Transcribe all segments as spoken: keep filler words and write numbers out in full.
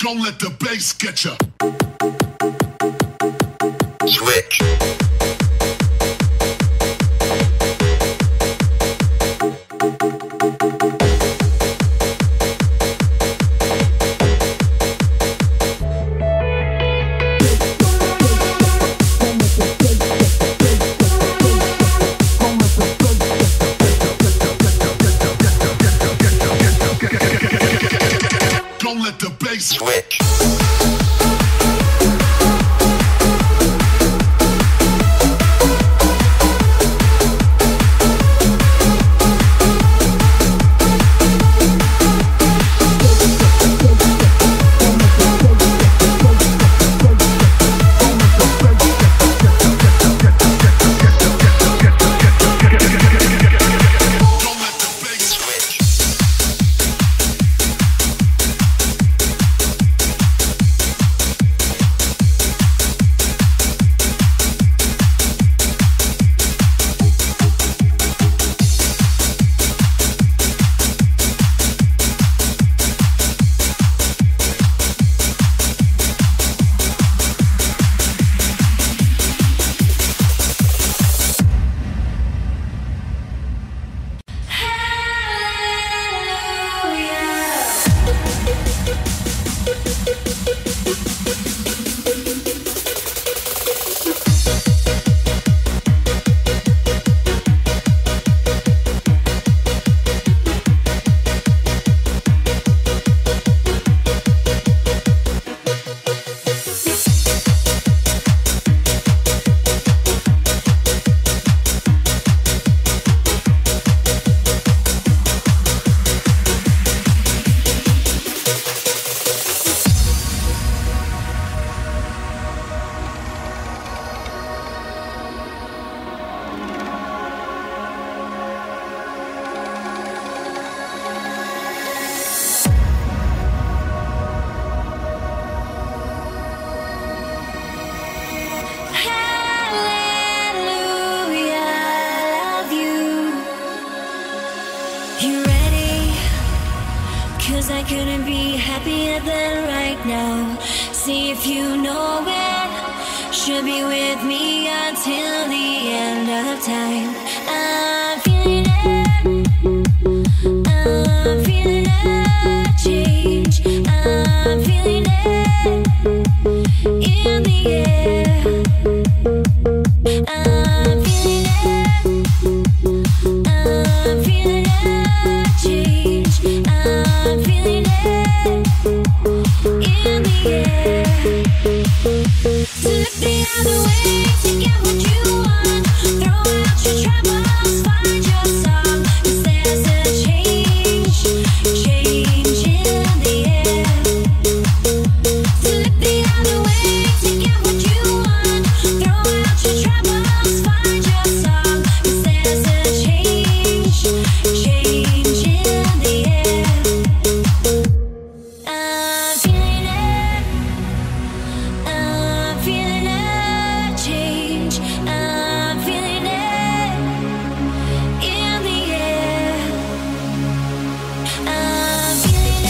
Don't let the bass get ya. Switch. Don't let the bass Switch. You ready? Cause I couldn't be happier than right now. See if you know it. Should be with me until the end of time. I'm feeling it. I'm feeling a change. I'm feeling it in the air. I'm feeling it. I'm feeling a change. I'm feeling it in the air. So look the other way to get what you want. Throw out your troubles, find your song. 'Cause there's a change, change in the air. So look the other way to get what you want. Throw out your troubles, find your song. 'Cause there's a change, change in the air. I'm feeling it. I'm feeling a change. I'm feeling it in the air. I'm feeling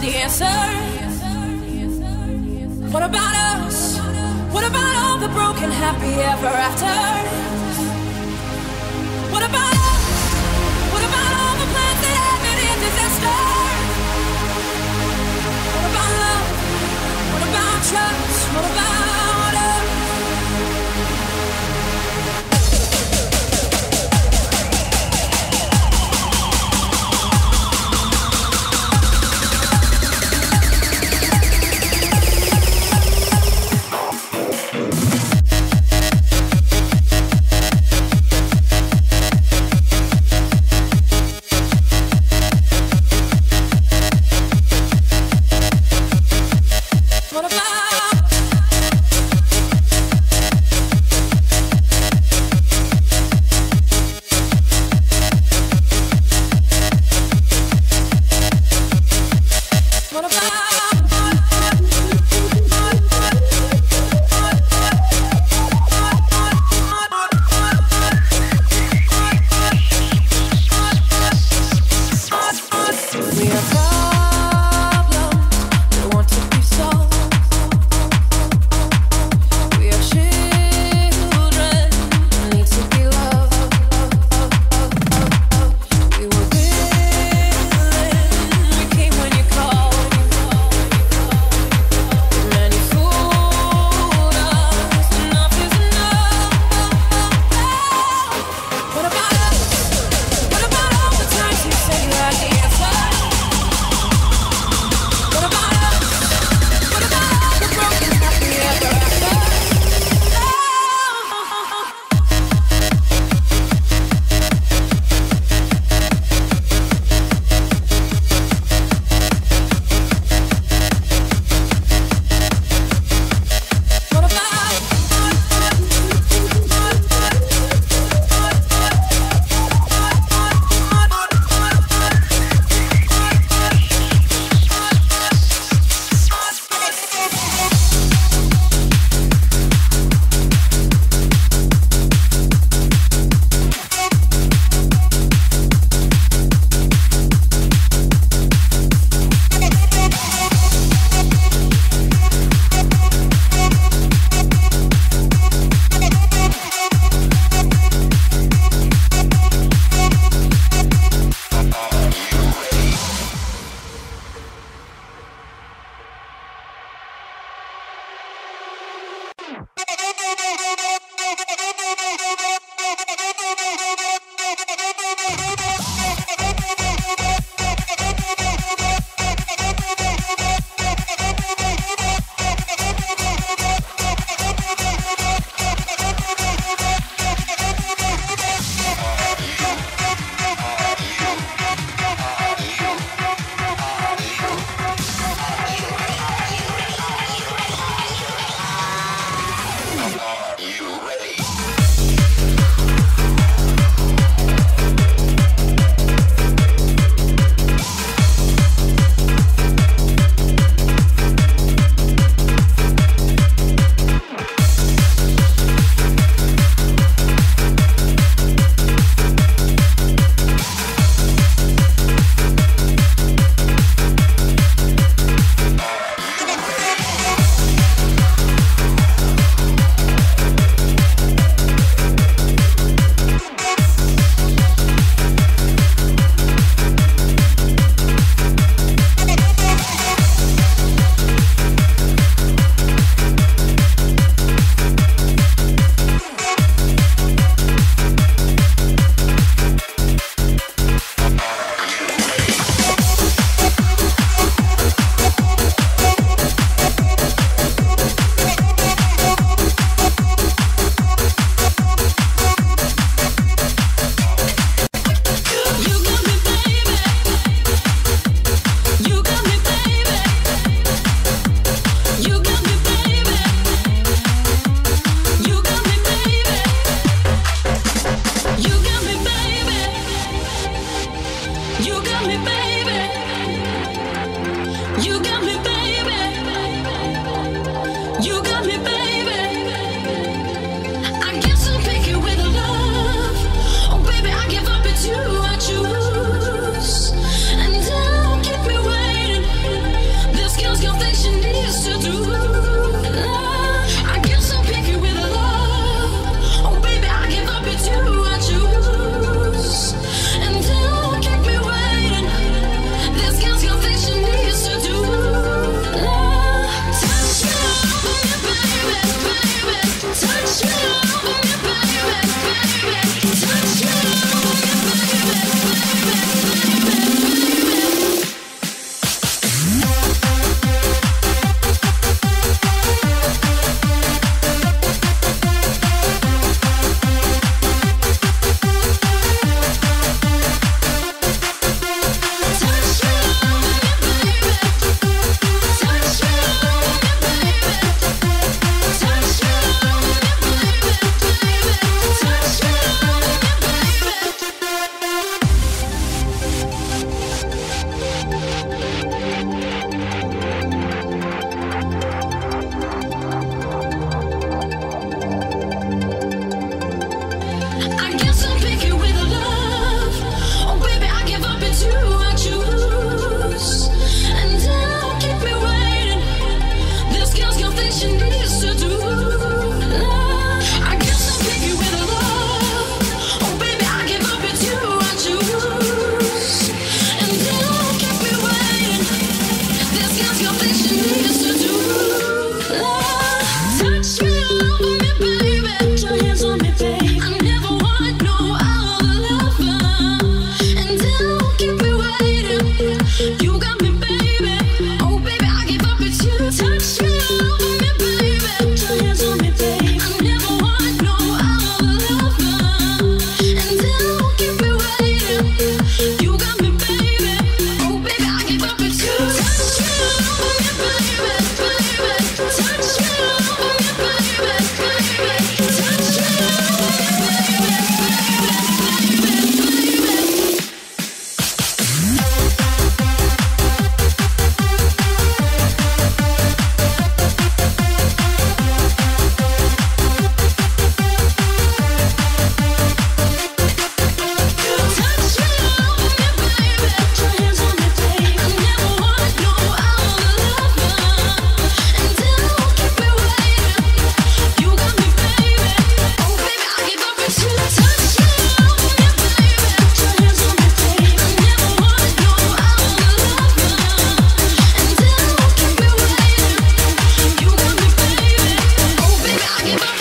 the answer. What about us? What about all the broken happy ever afters? What about us? What about all the plans that ended in disaster? What about love? What about trust? What about us?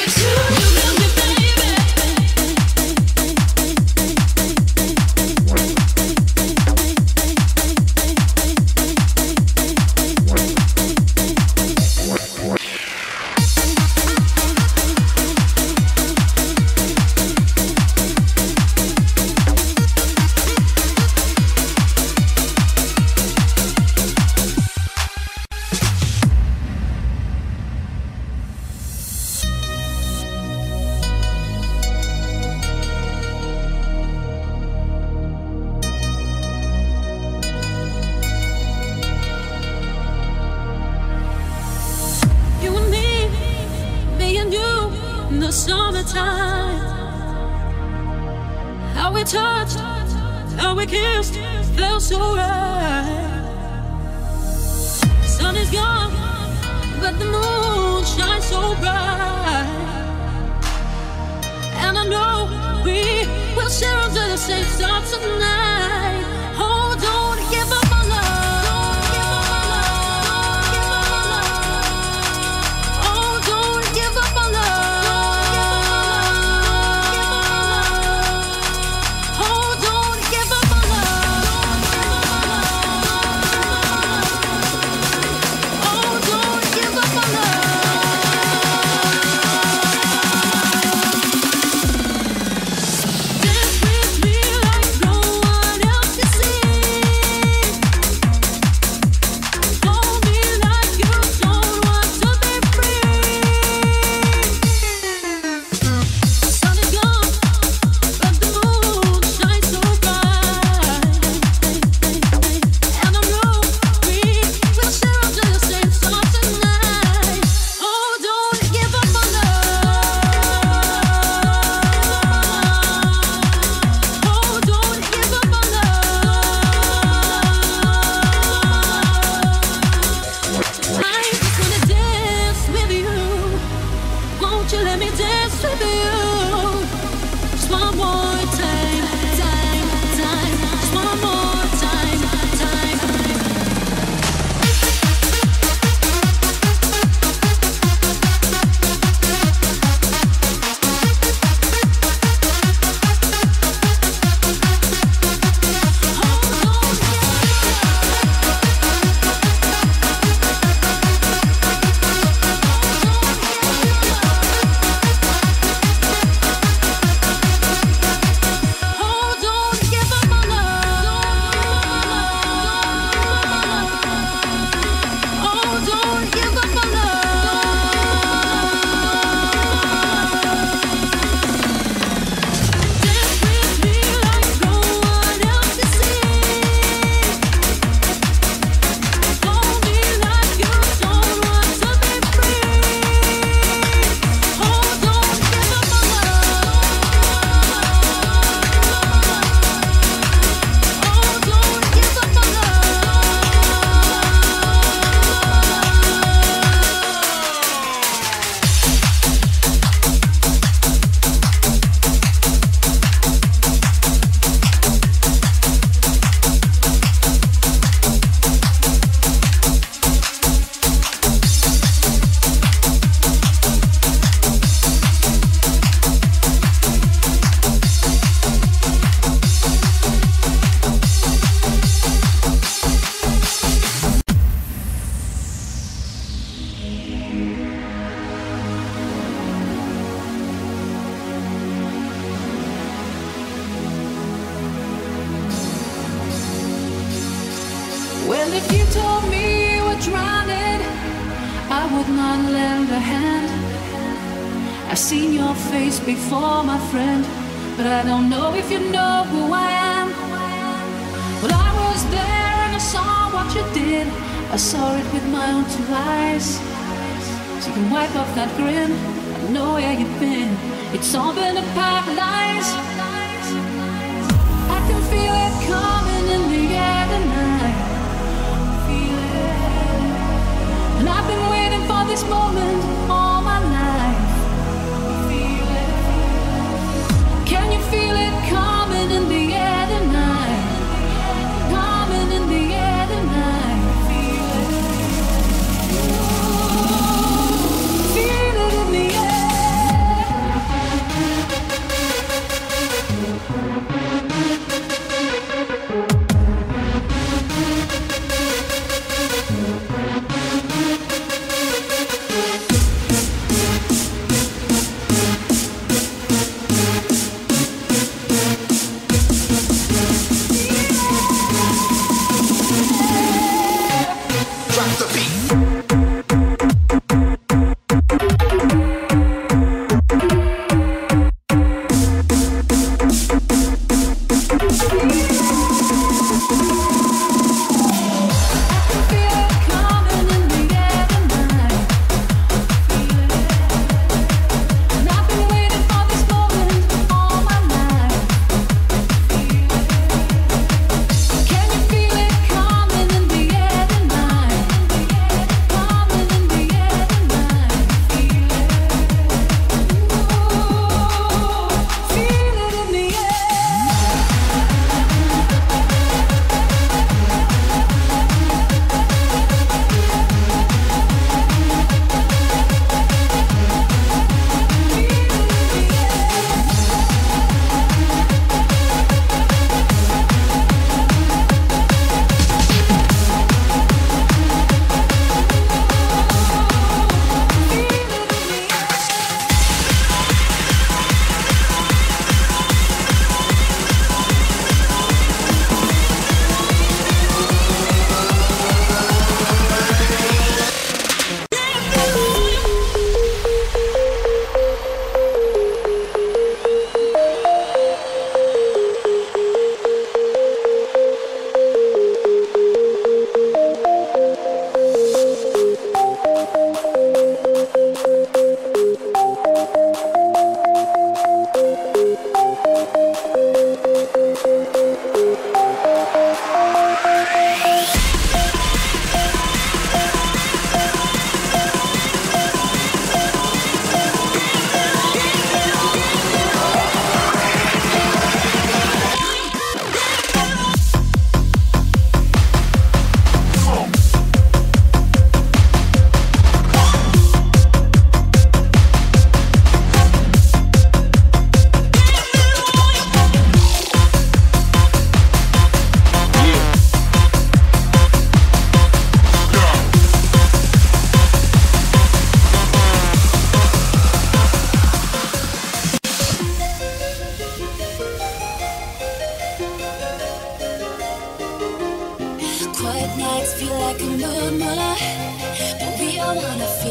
Well, if you told me you were drowning, I would not lend a hand. I've seen your face before, my friend, but I don't know if you know who I am. Well, I was there and I saw what you did. I saw it with my own two eyes. So you can wipe off that grin. I know where you've been. It's all been a pack of lies. I can feel it coming in the air tonight. Feel it. And I've been waiting for this moment all my life. Feel it. Can you feel it coming in the air tonight? Coming in the air tonight. Feel it. Feel it in the air.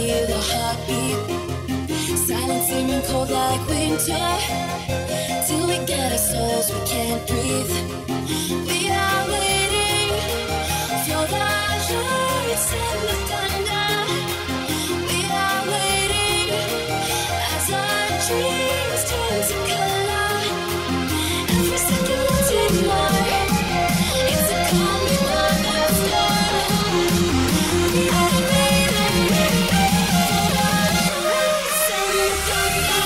feel the heartbeat. Silence seeming cold like winter. Till we get our souls, we can't breathe. We are waiting for the lights and the thunder. We are waiting as our dreams turn to color. Every second will take more. It's a coming on that's done. We are waiting for the lights and the thunder.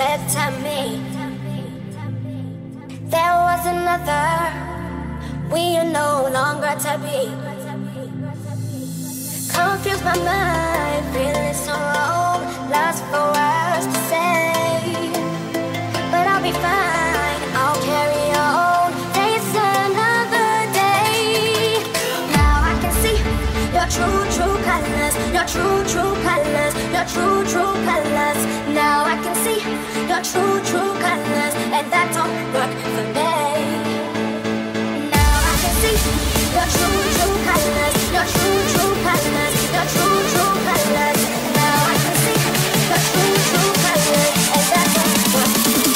said to me, there was another, we are no longer to be. Confused my mind, feeling so wrong, lost for words to say. But I'll be fine, I'll carry on, face another day. Now I can see your true, true colors, your true, true colors, your true, true colors. Now I can see your true, true colors, and that don't work for me. Now I can see your true, true colors, your true, true colors, your true, true colors. Now I can see your true, true colors, and that don't work for me.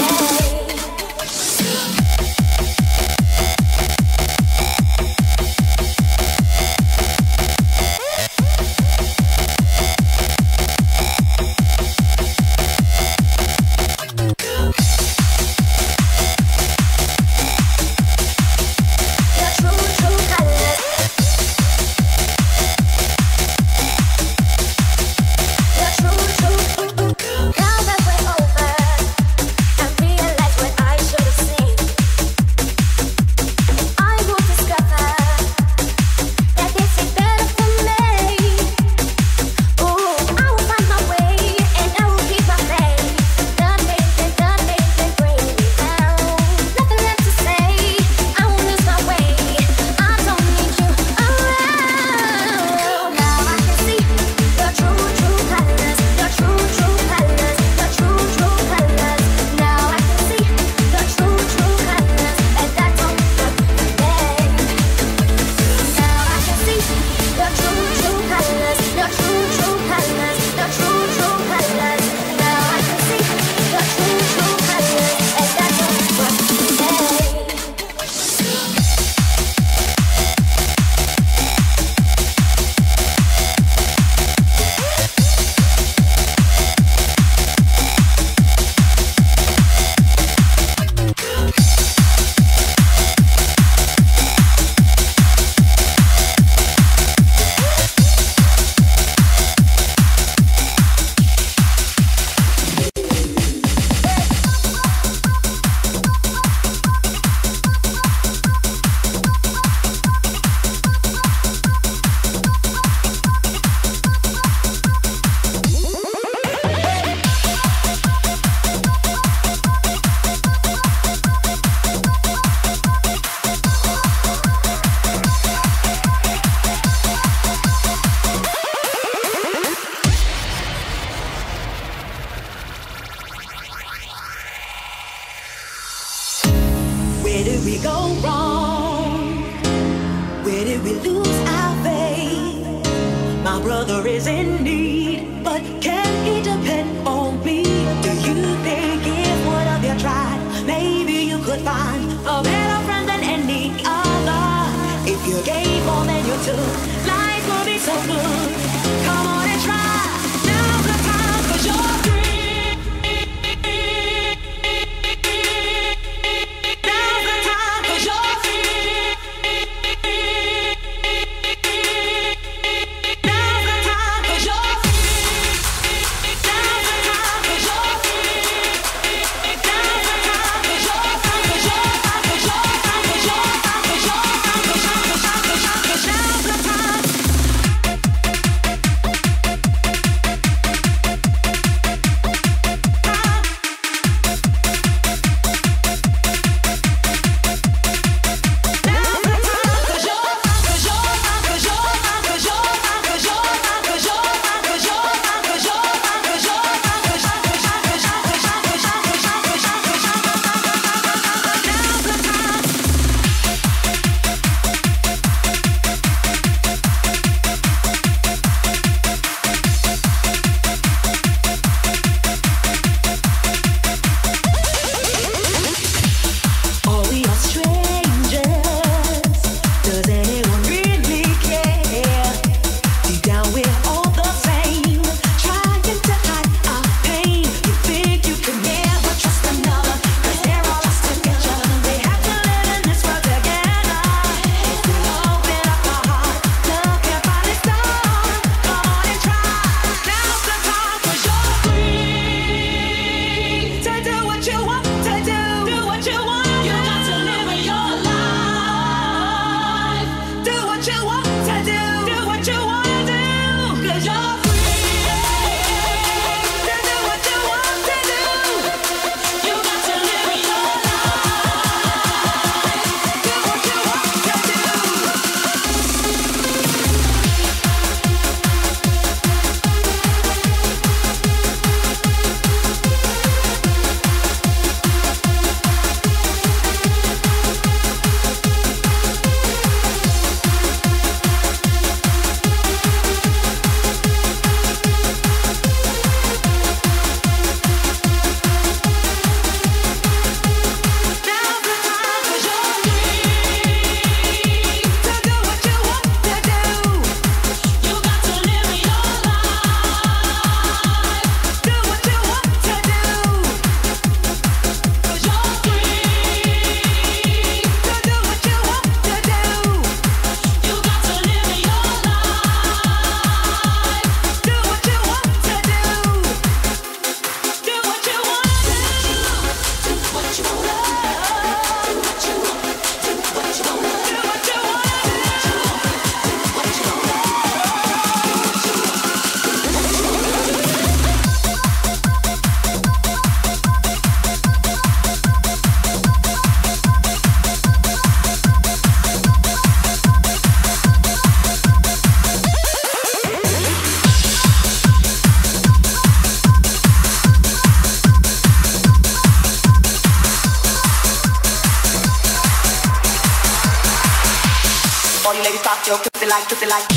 All you ladies pop your pussy like, pussy like.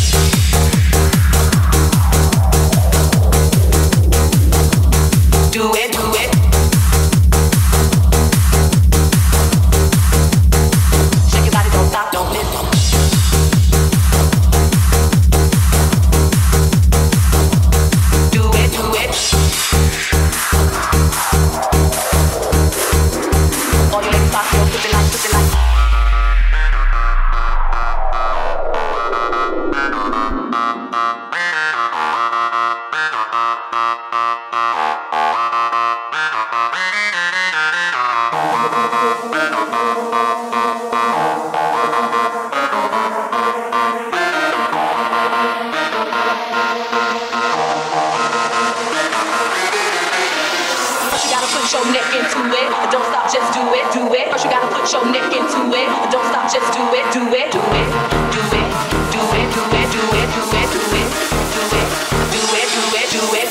Do it, do it. Shake your body, don't stop, don't miss. Do it, do it. All you ladies pop your pussy like, pussy like. Your neck into it, don't stop, just do it, do it. First you gotta put your neck into it, don't stop, just do it, do it, do it, do it, do it, do it, do it, do it, do it, do it, do it, do it, do it.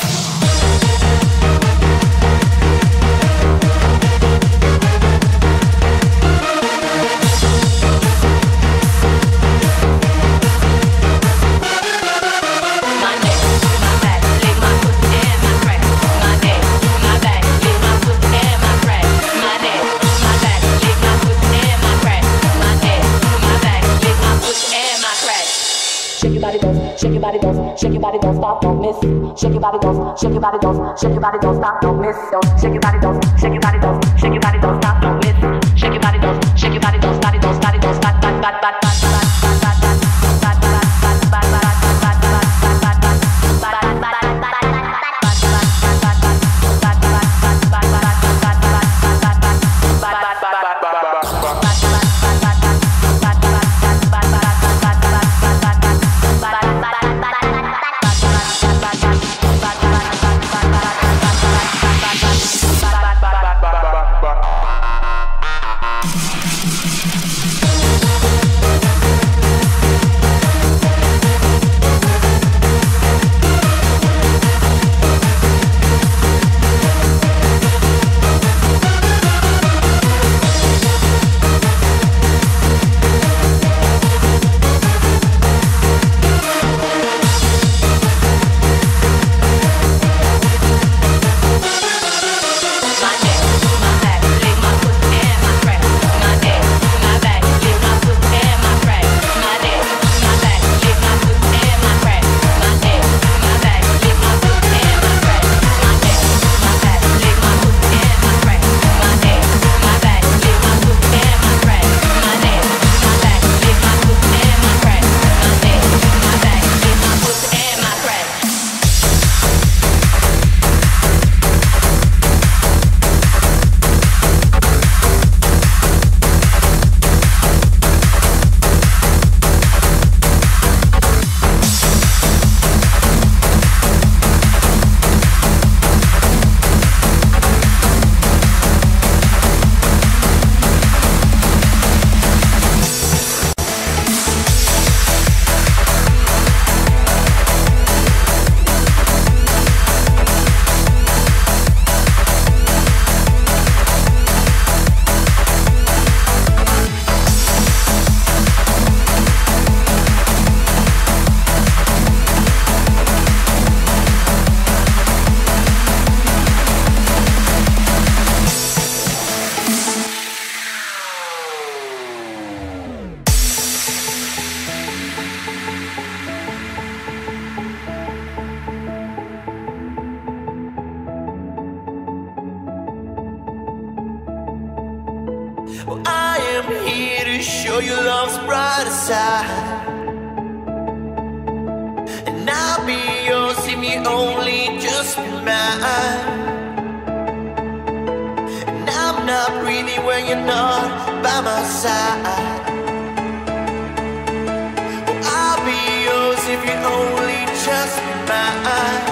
My neck, my back, lick my foot and my crack. My neck, my back, lick my foot and my crack. My neck, my back, lick my foot and my crack. My neck, my back, lick my foot and my crack. Shake your body, don't, shake your body, don't, shake your body, don't stop, don't miss. Shake your body, don't, shake your body, don't, shake your body, don't stop, don't miss. Don't shake your body, don't, shake your body, don't, shake your body, don't stop, don't miss. Shake your body, don't, shake your body, don't, stop it, don't, stop it, don't stop, stop, stop, stop, stop, stop. Well, I am here to show you love's brighter side, and I'll be yours if you only just be mine. And I'm not breathing when you're not by my side. Well, I'll be yours if you only just be mine.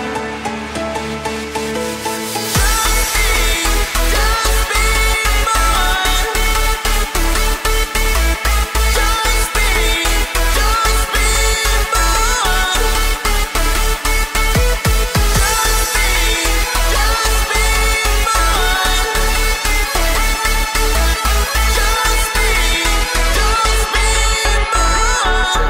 Just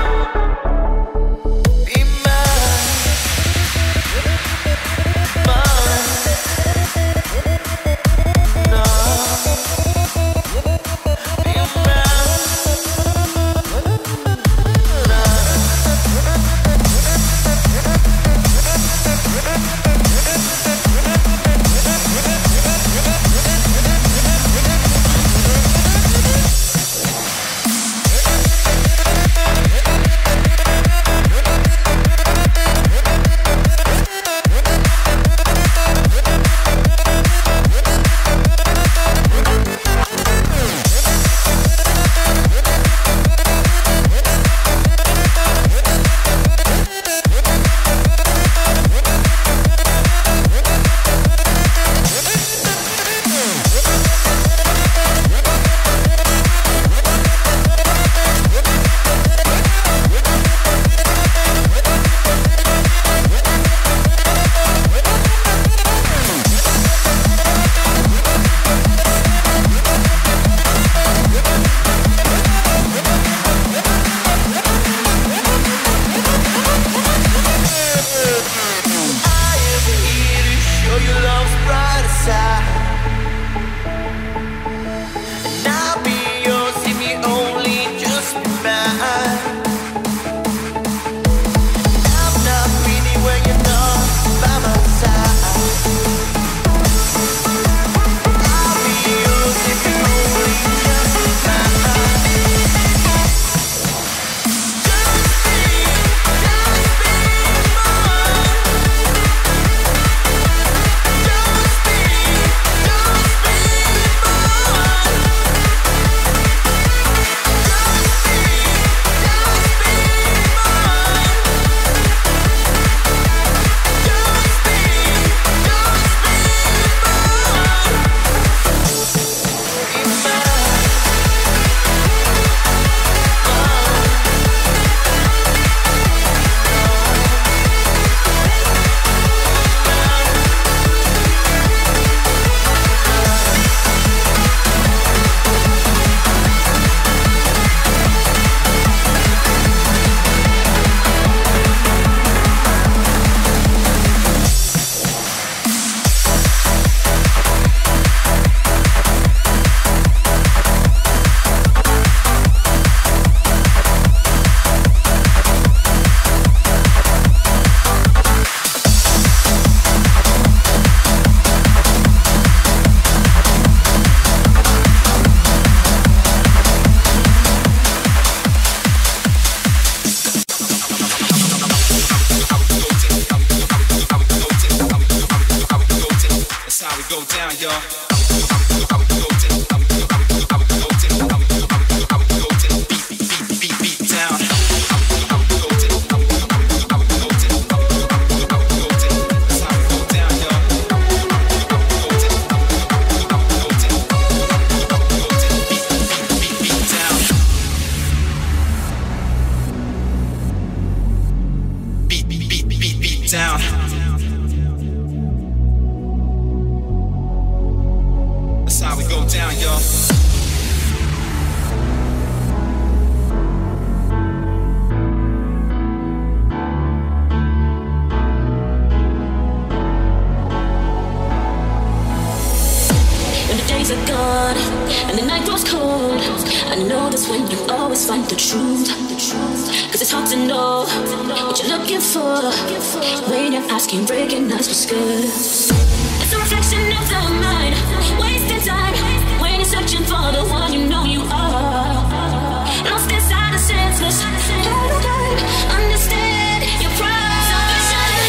notice when you always find the truth. Cause it's hard to know what you're looking for when your eyes can't recognize what's good. It's a reflection of the mind, wasting time when you're searching for the one you know you are. Lost inside a senseless paradigm. Understand your pride. Salvation and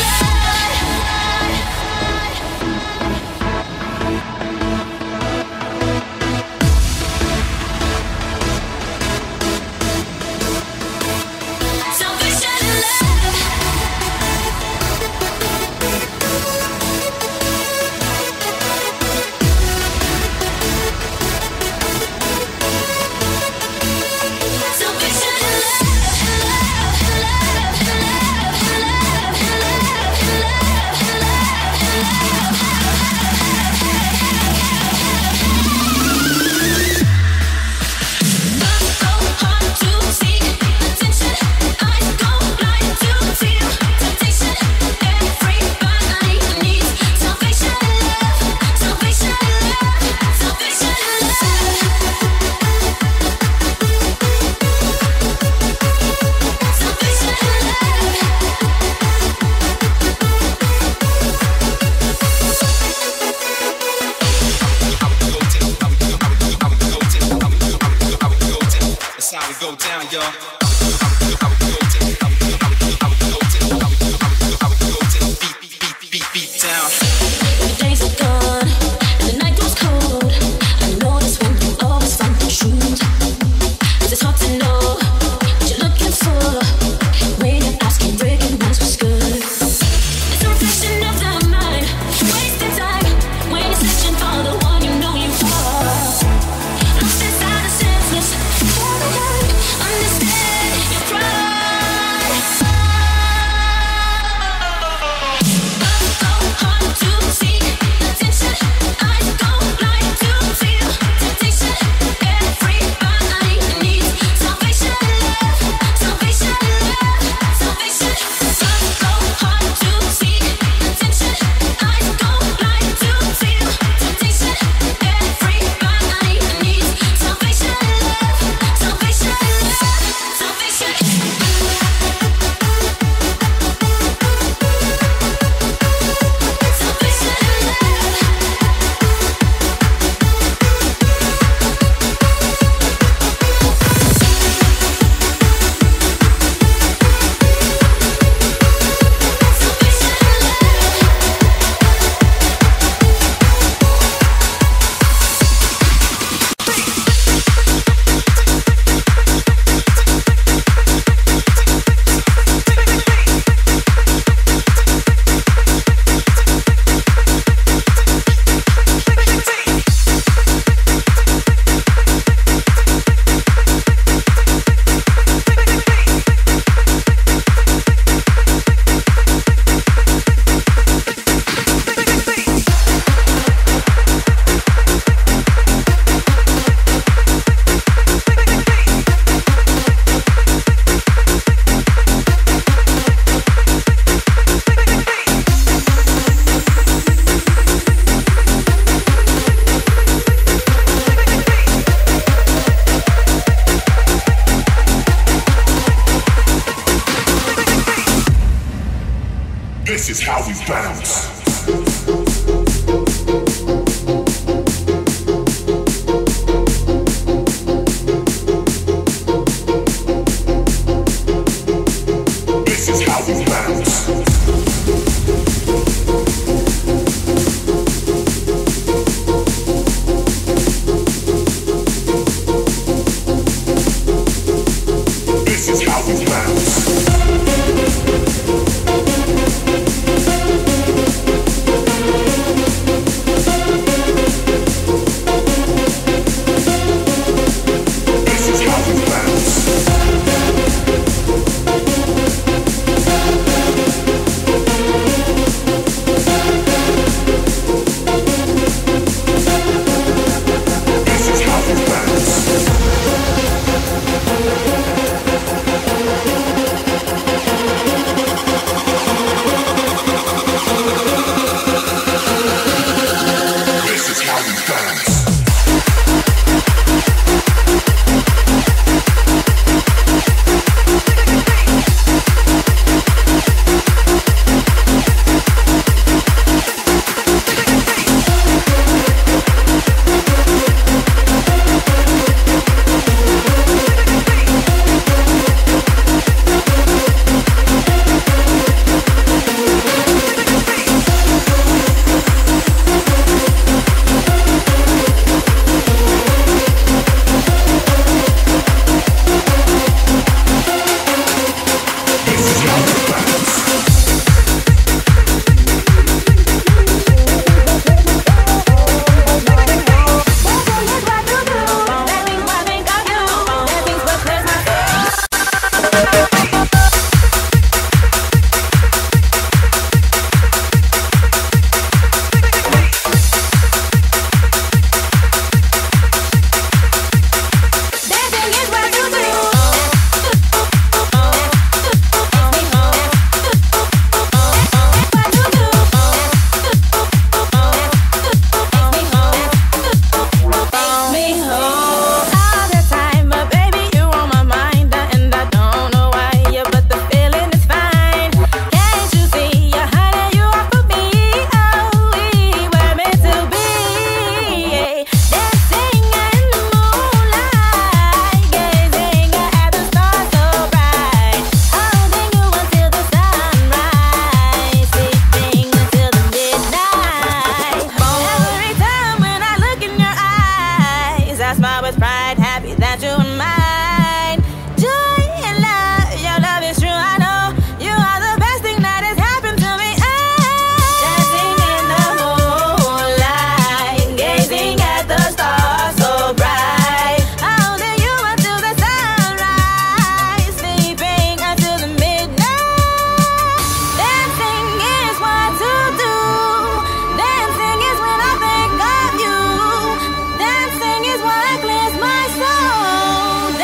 This is how we bounce. This is how we bounce. This is how we bounce. right, happy that you're mine. Joy and love, your love is true, I know. You are the best thing that has happened to me. Dancing in the moonlight, gazing at the stars so bright. Holding you until the sunrise, sleeping until the midnight. Dancing is what to do. Dancing is when I think of you. Dancing is what clears my soul.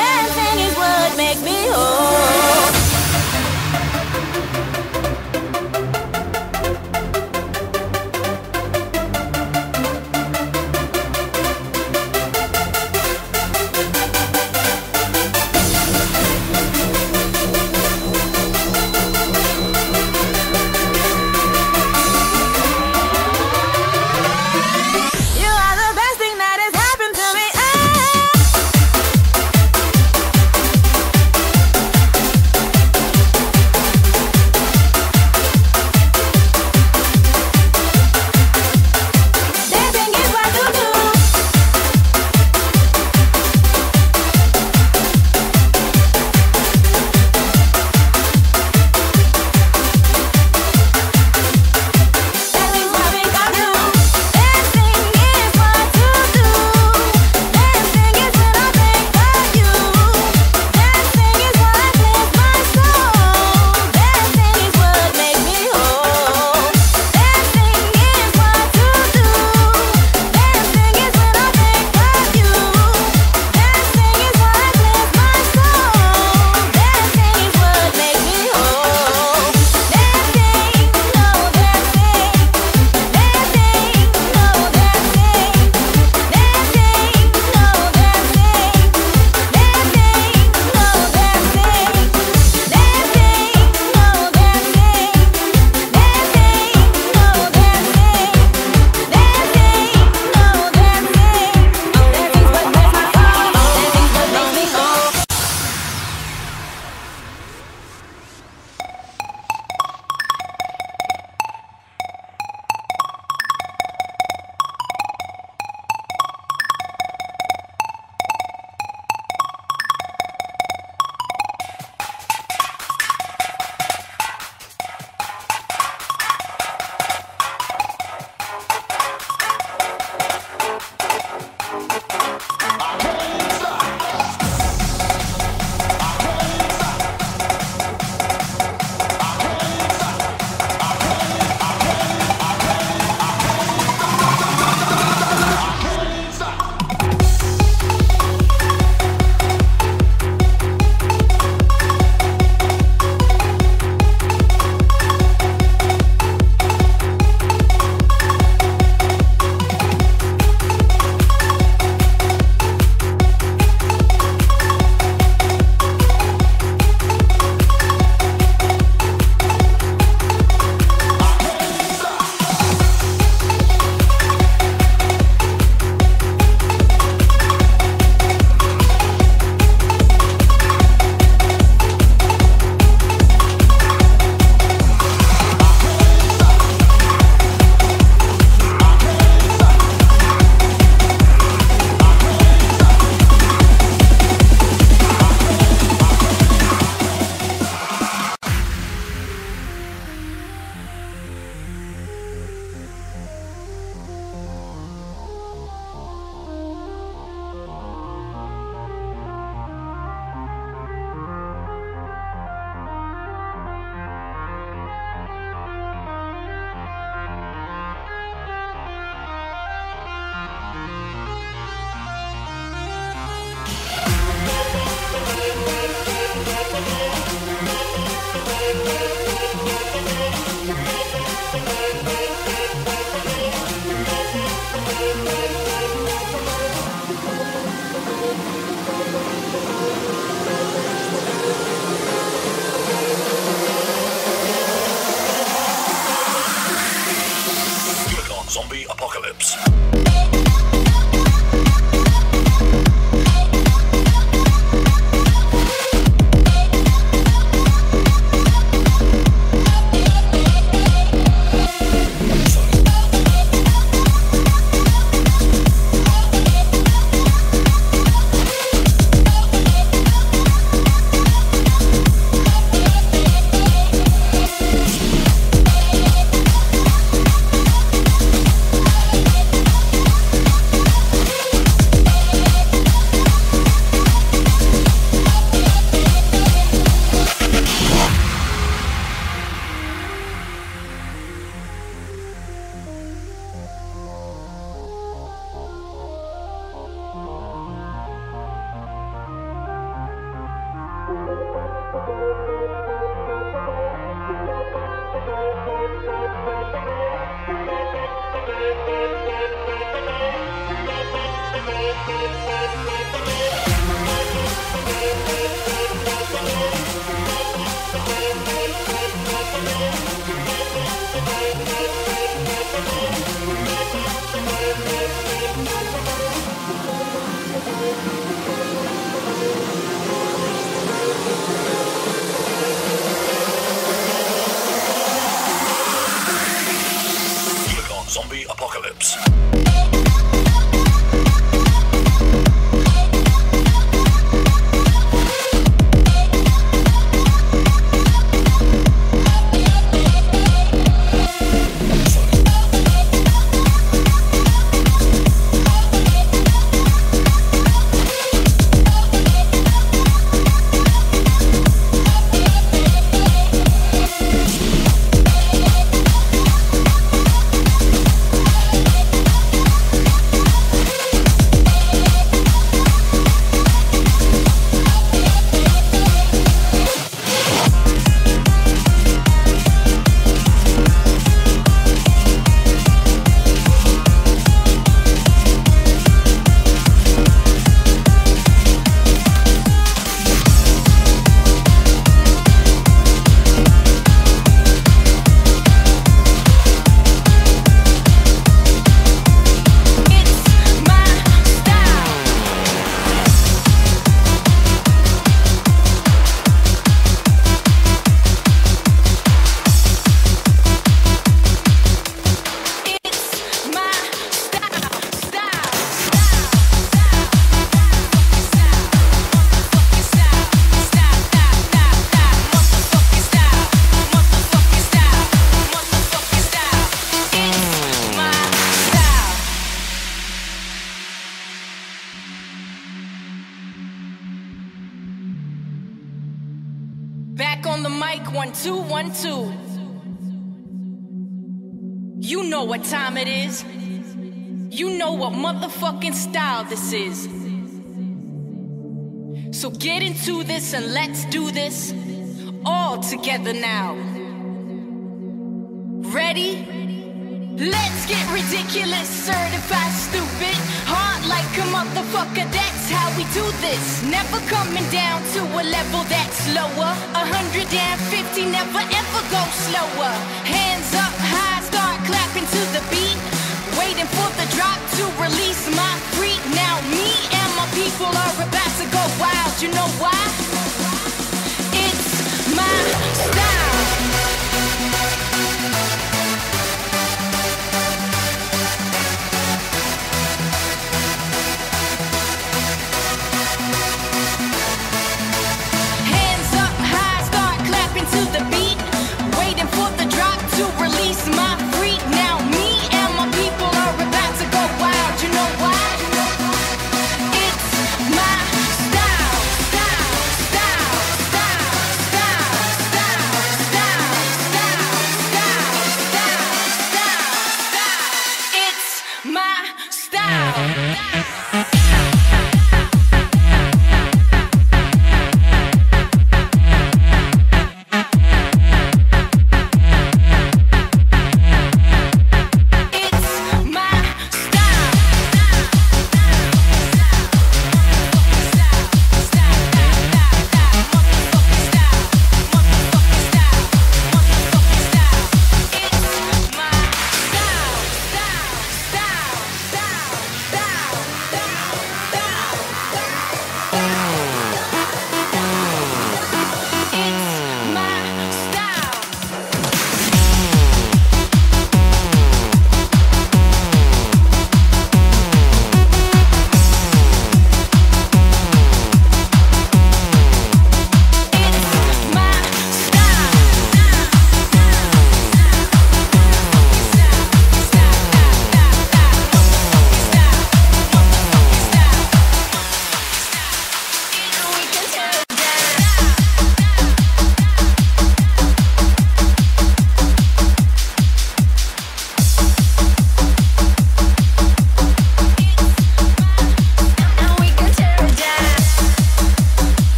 Silicon Zombie Apocalypse. Back on the mic, one, two, one, two. You know what time it is. You know what motherfucking style this is. So get into this and let's do this all together now. Ready? Let's get ridiculous, certified stupid. Hard like a motherfucker, that's how we do this. Never coming down to a level that's lower. one hundred fifty, never ever go slower. Hands up high, start clapping to the beat. Waiting for the drop to release my freak. Now me and my people are about to go wild. You know why? It's my style. Style, style.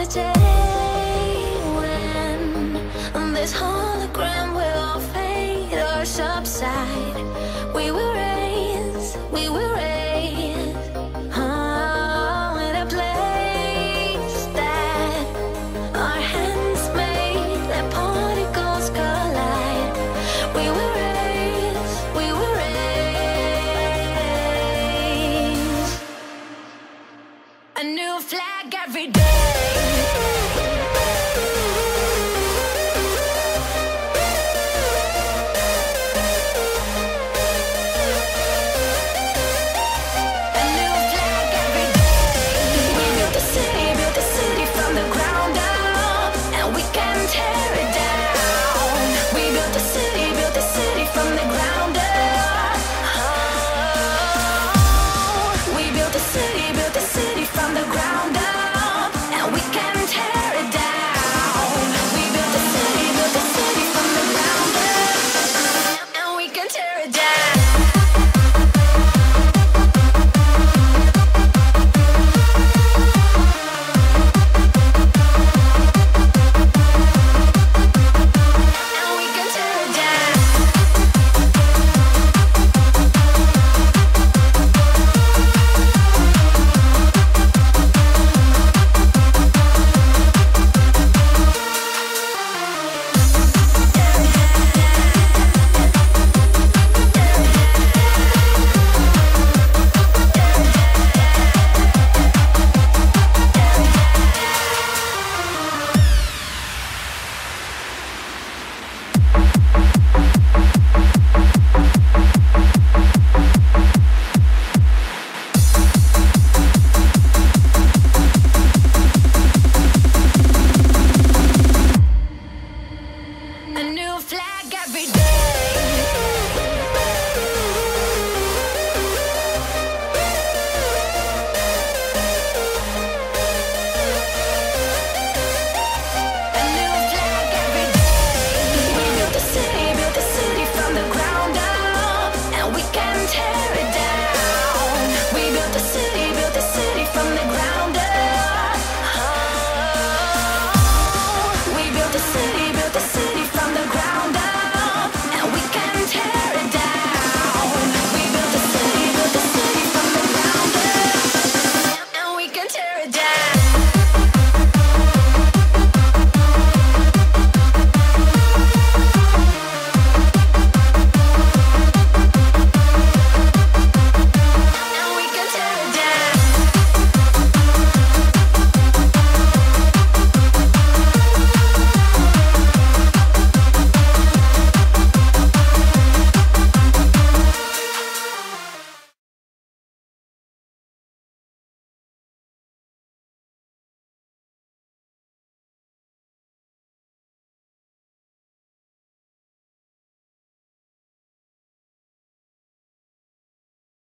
day when this hologram will all fade or subside. We will